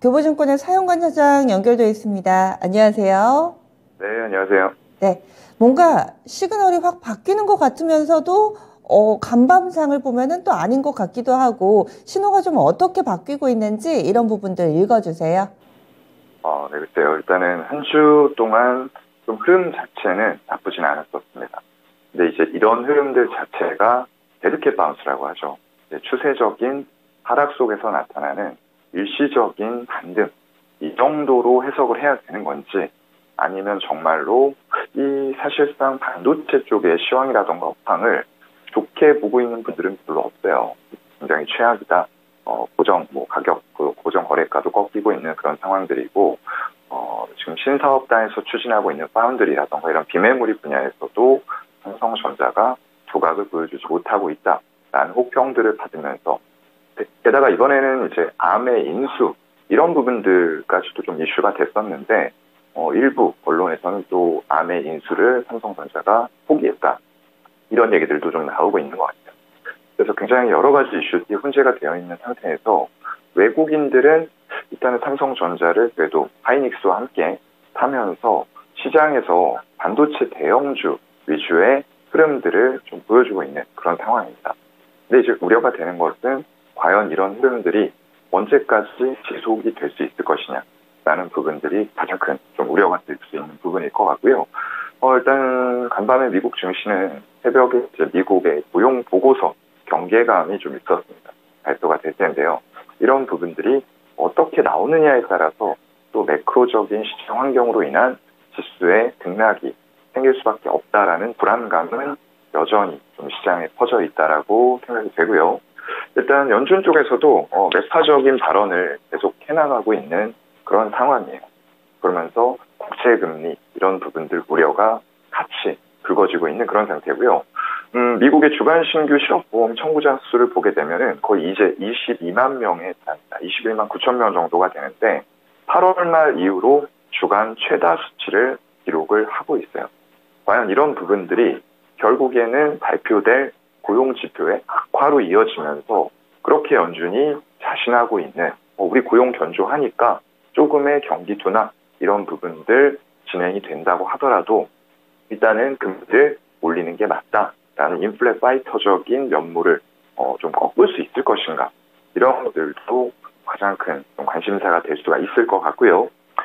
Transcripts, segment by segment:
교보증권의 사용관 차장 연결되어 있습니다. 안녕하세요. 네, 안녕하세요. 네, 뭔가 시그널이 확 바뀌는 것 같으면서도 간밤상을 보면은 또 아닌 것 같기도 하고 신호가 좀 어떻게 바뀌고 있는지 이런 부분들 읽어주세요. 네, 글쎄요. 일단은 한 주 동안 좀 흐름 자체는 나쁘진 않았었습니다. 근데 이제 이런 흐름들 자체가 데드캣 바운스라고 하죠. 추세적인 하락 속에서 나타나는 일시적인 반등, 이 정도로 해석을 해야 되는 건지, 아니면 정말로 이 사실상 반도체 쪽의 시황이라던가 업황을 좋게 보고 있는 분들은 별로 없어요. 굉장히 최악이다. 가격, 고정 거래가도 꺾이고 있는 그런 상황들이고, 지금 신사업단에서 추진하고 있는 파운드리라던가 이런 비메모리 분야에서도 삼성전자가 조각을 보여주지 못하고 있다라는 혹평들을 받으면서, 게다가 이번에는 이제 암의 인수, 이런 부분들까지도 좀 이슈가 됐었는데, 일부 언론에서는 또 암의 인수를 삼성전자가 포기했다. 이런 얘기들도 좀 나오고 있는 것 같아요. 그래서 굉장히 여러 가지 이슈들이 혼재가 되어 있는 상태에서 외국인들은 일단은 삼성전자를 그래도 하이닉스와 함께 타면서 시장에서 반도체 대형주 위주의 흐름들을 좀 보여주고 있는 그런 상황입니다. 근데 이제 우려가 되는 것은 과연 이런 흐름들이 언제까지 지속이 될 수 있을 것이냐라는 부분들이 가장 큰 좀 우려가 될 수 있는 부분일 것 같고요. 일단 간밤에 미국 증시는 새벽에 이제 미국의 고용 보고서 경계감이 좀 있었습니다. 발표가 될 텐데요. 이런 부분들이 어떻게 나오느냐에 따라서 또 매크로적인 시장 환경으로 인한 지수의 등락이 생길 수밖에 없다라는 불안감은 여전히 좀 시장에 퍼져 있다라고 생각이 되고요. 일단 연준 쪽에서도 매파적인 발언을 계속 해나가고 있는 그런 상황이에요. 그러면서 국채금리 이런 부분들 우려가 같이 불거지고 있는 그런 상태고요. 미국의 주간 신규 실업보험 청구자 수를 보게 되면은 거의 이제 22만 명에 달합니다. 21만 9천 명 정도가 되는데 8월 말 이후로 주간 최다 수치를 기록을 하고 있어요. 과연 이런 부분들이 결국에는 발표될 고용 지표의 악화로 이어지면서 그렇게 연준이 자신하고 있는 우리 고용 견조하니까 조금의 경기 둔화 이런 부분들 진행이 된다고 하더라도 일단은 금리를 올리는 게 맞다라는 인플레 파이터적인 면모를 좀 꺾을 수 있을 것인가 이런 것들도 가장 큰 관심사가 될 수가 있을 것 같고요.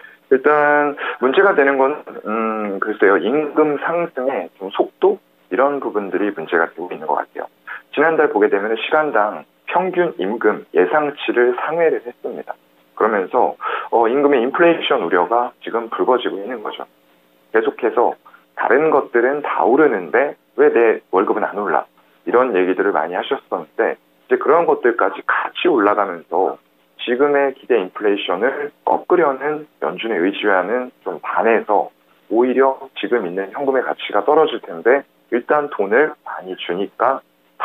일단 문제가 되는 건 글쎄요, 임금 상승의 좀 속도 이런 부분들이 문제가 되고 있는 것 같아요. 지난달 보게 되면 시간당 평균 임금 예상치를 상회를 했습니다. 그러면서 임금의 인플레이션 우려가 지금 불거지고 있는 거죠. 계속해서 다른 것들은 다 오르는데 왜 내 월급은 안 올라? 이런 얘기들을 많이 하셨었는데 이제 그런 것들까지 같이 올라가면서 지금의 기대 인플레이션을 꺾으려는 연준의 의지와는 좀 반해서 오히려 지금 있는 현금의 가치가 떨어질 텐데 일단 돈을 많이 주니까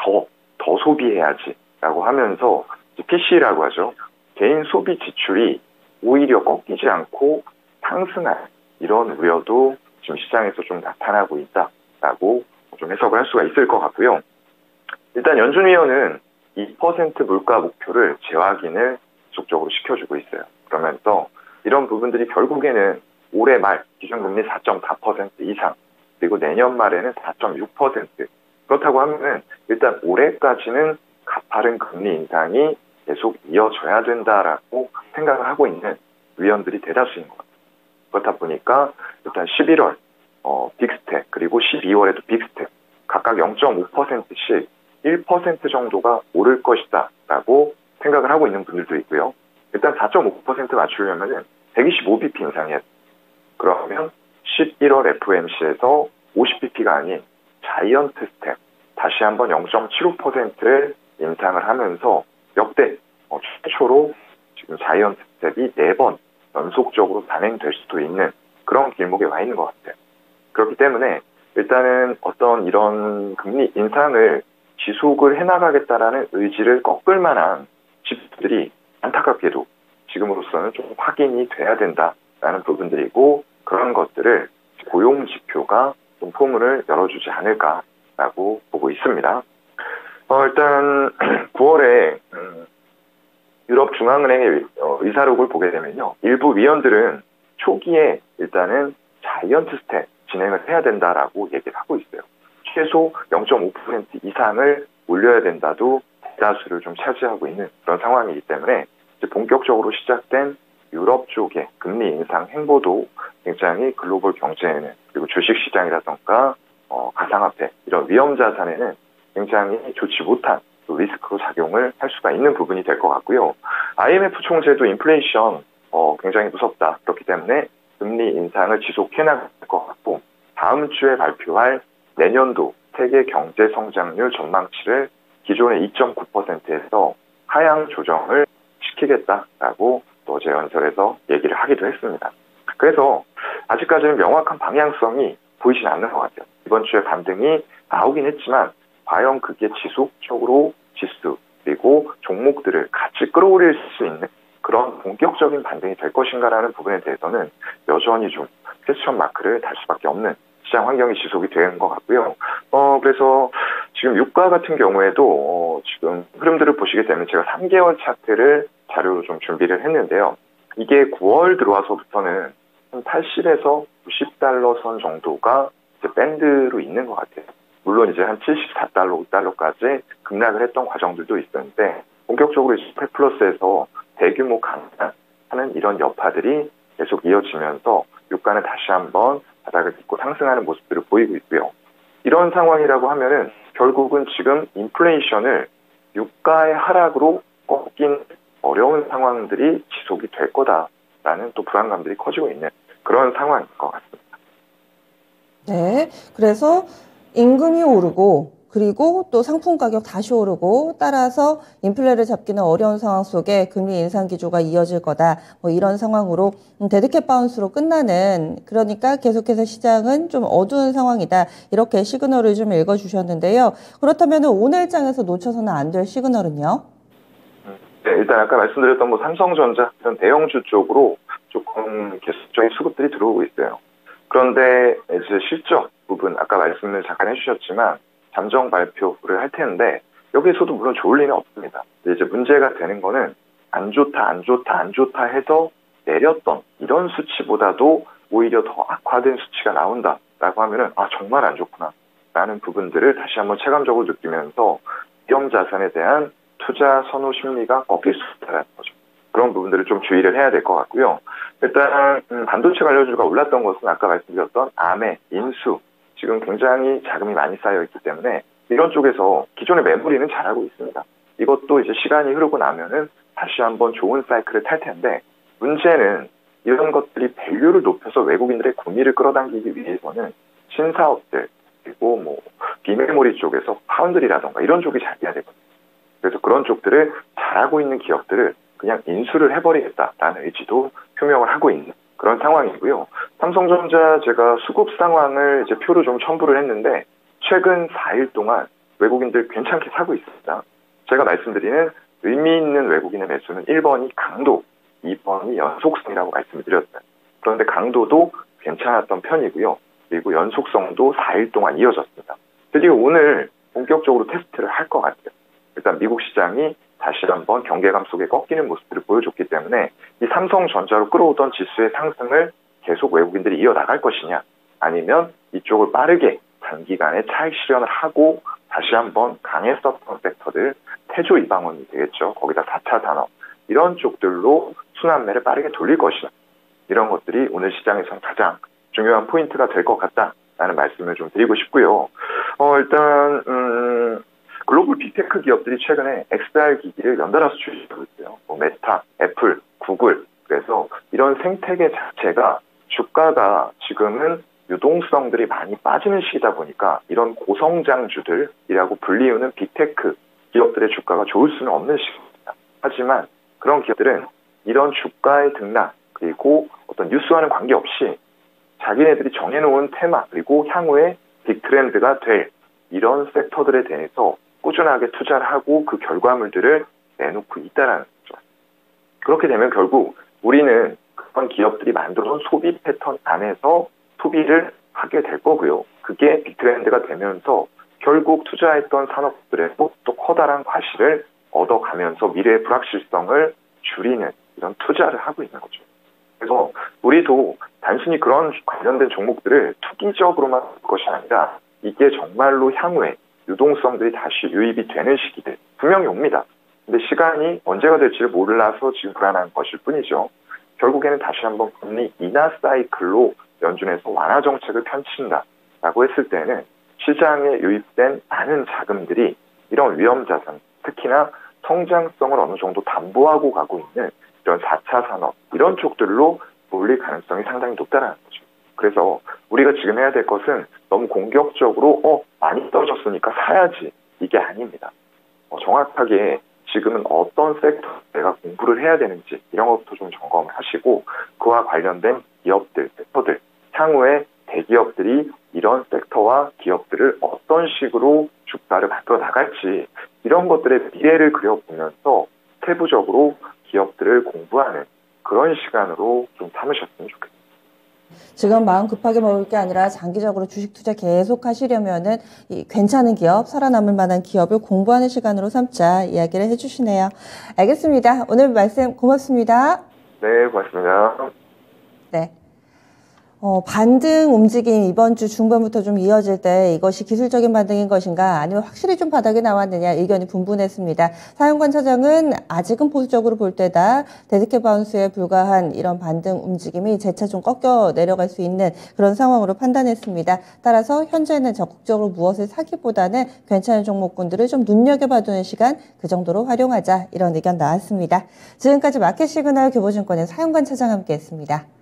더 소비해야지라고 하면서 PC라고 하죠. 개인 소비 지출이 오히려 꺾이지 않고 상승할 이런 우려도 지금 시장에서 좀 나타나고 있다라고 좀 해석을 할 수가 있을 것 같고요. 일단 연준위원은 2% 물가 목표를 재확인을 지속적으로 시켜주고 있어요. 그러면서 이런 부분들이 결국에는 올해 말 기준금리 4.4% 이상 그리고 내년 말에는 4.6% 그렇다고 하면은 일단 올해까지는 가파른 금리 인상이 계속 이어져야 된다라고 생각을 하고 있는 위원들이 대다수인 것 같아요. 그렇다 보니까 일단 11월 빅스텝 그리고 12월에도 빅스텝 각각 0.5%씩 1% 정도가 오를 것이다 라고 생각을 하고 있는 분들도 있고요. 일단 4.5% 맞추려면 125bp 인상이에요. 그러면 11월 FOMC에서 50bp가 아닌 자이언트 스텝 다시 한번 0.75%를 인상을 하면서 역대 최초로 지금 자이언트 스텝이 4번 연속적으로 단행될 수도 있는 그런 길목에 와 있는 것 같아요. 그렇기 때문에 일단은 어떤 이런 금리 인상을 지속을 해나가겠다라는 의지를 꺾을 만한 지표들이 안타깝게도 지금으로서는 좀 확인이 돼야 된다라는 부분들이고 그런 것들을 고용 지표가 좀 포문을 열어주지 않을까라고 보고 있습니다. 일단 9월에 유럽중앙은행의 의사록을 보게 되면요. 일부 위원들은 초기에 일단은 자이언트 스텝 진행을 해야 된다라고 얘기를 하고 있어요. 최소 0.5% 이상을 올려야 된다도 대다수를 좀 차지하고 있는 그런 상황이기 때문에 이제 본격적으로 시작된 유럽 쪽의 금리 인상 행보도 굉장히 글로벌 경제에는 그리고 주식시장이라던가 가상화폐 이런 위험 자산에는 굉장히 좋지 못한 또 리스크로 작용을 할 수가 있는 부분이 될 것 같고요. IMF 총재도 인플레이션 굉장히 무섭다. 그렇기 때문에 금리 인상을 지속해 나갈 것 같고 다음 주에 발표할 내년도 세계 경제 성장률 전망치를 기존의 2.9%에서 하향 조정을 시키겠다라고 또 어제 연설에서 얘기를 하기도 했습니다. 그래서 아직까지는 명확한 방향성이 보이진 않는 것 같아요. 이번 주에 반등이 나오긴 했지만 과연 그게 지속적으로 지수 그리고 종목들을 같이 끌어올릴 수 있는 그런 본격적인 반등이 될 것인가라는 부분에 대해서는 여전히 좀 퀘스천 마크를 달 수밖에 없는 시장 환경이 지속이 되는 것 같고요. 그래서 지금 유가 같은 경우에도 지금 흐름들을 보시게 되면 제가 3개월 차트를 자료로 좀 준비를 했는데요. 이게 9월 들어와서부터는 한 80에서 90달러 선 정도가 이제 밴드로 있는 것 같아요. 물론 이제 한 74달러까지 급락을 했던 과정들도 있었는데 본격적으로 100플러스에서 대규모 강화하는 이런 여파들이 계속 이어지면서 유가는 다시 한번 바닥을 딛고 상승하는 모습들을 보이고 있고요. 이런 상황이라고 하면은 결국은 지금 인플레이션을 유가의 하락으로 꺾긴 어려운 상황들이 지속이 될 거다라는 또 불안감들이 커지고 있는 그런 상황인 것 같습니다. 네, 그래서 임금이 오르고 그리고 또 상품 가격 다시 오르고 따라서 인플레를 잡기는 어려운 상황 속에 금리 인상 기조가 이어질 거다. 뭐 이런 상황으로 데드캣 바운스로 끝나는 그러니까 계속해서 시장은 좀 어두운 상황이다. 이렇게 시그널을 좀 읽어주셨는데요. 그렇다면 오늘장에서 놓쳐서는 안 될 시그널은요? 네, 일단 아까 말씀드렸던 뭐 삼성전자 이런 대형주 쪽으로 조금 계속적인 수급들이 들어오고 있어요. 그런데 이제 실적 부분 아까 말씀을 잠깐 해주셨지만 잠정 발표를 할 텐데 여기에서도 물론 좋을 리는 없습니다. 근데 이제 문제가 되는 거는 안 좋다 해서 내렸던 이런 수치보다도 오히려 더 악화된 수치가 나온다라고 하면은 정말 안 좋구나 라는 부분들을 다시 한번 체감적으로 느끼면서 위험 자산에 대한 투자 선호 심리가 꺾일 수 있다는 거죠. 그런 부분들을 좀 주의를 해야 될 것 같고요. 일단 반도체 관련주가 올랐던 것은 아까 말씀드렸던 아메, 인수 지금 굉장히 자금이 많이 쌓여 있기 때문에 이런 쪽에서 기존의 메모리는 잘하고 있습니다. 이것도 이제 시간이 흐르고 나면은 다시 한번 좋은 사이클을 탈 텐데 문제는 이런 것들이 밸류를 높여서 외국인들의 구매를 끌어당기기 위해서는 신사업들 그리고 뭐 비메모리 쪽에서 파운드리라던가 이런 쪽이 잘 돼야 되거든요. 그래서 그런 쪽들을 잘하고 있는 기업들을 그냥 인수를 해버리겠다라는 의지도 표명을 하고 있는 그런 상황이고요. 삼성전자 제가 수급 상황을 이제 표로 좀 첨부를 했는데 최근 4일 동안 외국인들 괜찮게 사고 있습니다. 제가 말씀드리는 의미 있는 외국인의 매수는 1번이 강도, 2번이 연속성이라고 말씀을 드렸어요. 그런데 강도도 괜찮았던 편이고요. 그리고 연속성도 4일 동안 이어졌습니다. 드디어 오늘 본격적으로 테스트를 할 것 같아요. 일단 미국 시장이 다시 한번 경계감 속에 꺾이는 모습들을 보여줬기 때문에 이 삼성전자로 끌어오던 지수의 상승을 계속 외국인들이 이어나갈 것이냐 아니면 이쪽을 빠르게 단기간에 차익 실현을 하고 다시 한번 강했었던 섹터들 태조 이방원이 되겠죠. 거기다 4차 산업 이런 쪽들로 순환매를 빠르게 돌릴 것이냐 이런 것들이 오늘 시장에서는 가장 중요한 포인트가 될 것 같다라는 말씀을 좀 드리고 싶고요. 일단 글로벌 빅테크 기업들이 최근에 XR 기기를 연달아서 출시하고 있어요. 뭐 메타, 애플, 구글. 그래서 이런 생태계 자체가 주가가 지금은 유동성들이 많이 빠지는 시기다 보니까 이런 고성장주들이라고 불리우는 빅테크 기업들의 주가가 좋을 수는 없는 시기입니다. 하지만 그런 기업들은 이런 주가의 등락 그리고 어떤 뉴스와는 관계없이 자기네들이 정해놓은 테마 그리고 향후에 빅트렌드가 될 이런 섹터들에 대해서 꾸준하게 투자를 하고 그 결과물들을 내놓고 있다는 거죠. 그렇게 되면 결국 우리는 그런 기업들이 만들어놓은 소비 패턴 안에서 소비를 하게 될 거고요. 그게 빅트렌드가 되면서 결국 투자했던 산업들에도 또 커다란 과실을 얻어가면서 미래의 불확실성을 줄이는 이런 투자를 하고 있는 거죠. 그래서 우리도 단순히 그런 관련된 종목들을 투기적으로만 볼 것이 아니라 이게 정말로 향후에 유동성들이 다시 유입이 되는 시기들 분명히 옵니다. 근데 시간이 언제가 될지를 몰라서 지금 불안한 것일 뿐이죠. 결국에는 다시 한번 금리 인하 사이클로 연준에서 완화 정책을 펼친다라고 했을 때는 시장에 유입된 많은 자금들이 이런 위험 자산, 특히나 성장성을 어느 정도 담보하고 가고 있는 이런 4차 산업 이런 쪽들로 몰릴 가능성이 상당히 높다는 거죠. 그래서 우리가 지금 해야 될 것은 너무 공격적으로 많이 떨어졌으니까 사야지 이게 아닙니다. 정확하게 지금은 어떤 섹터 내가 공부를 해야 되는지 이런 것부터 좀 점검을 하시고 그와 관련된 기업들, 섹터들 향후에 대기업들이 이런 섹터와 기업들을 어떤 식으로 주가를 만들어 나갈지 이런 것들의 미래를 그려보면서 세부적으로 기업들을 공부하는 그런 시간으로 좀 삼으셨으면 좋겠습니다. 지금 마음 급하게 먹을 게 아니라 장기적으로 주식 투자 계속 하시려면은 이 괜찮은 기업, 살아남을 만한 기업을 공부하는 시간으로 삼자 이야기를 해주시네요. 알겠습니다. 오늘 말씀 고맙습니다. 네, 고맙습니다. 네. 반등 움직임 이번 주 중반부터 좀 이어질 때 이것이 기술적인 반등인 것인가 아니면 확실히 좀 바닥이 나왔느냐 의견이 분분했습니다. 사연관 차장은 아직은 보수적으로 볼 때다. 데드캣 바운스에 불과한 이런 반등 움직임이 재차 좀 꺾여 내려갈 수 있는 그런 상황으로 판단했습니다. 따라서 현재는 적극적으로 무엇을 사기보다는 괜찮은 종목군들을 좀 눈여겨봐두는 시간 그 정도로 활용하자 이런 의견 나왔습니다. 지금까지 마켓시그널 교보증권의 사연관 차장 함께했습니다.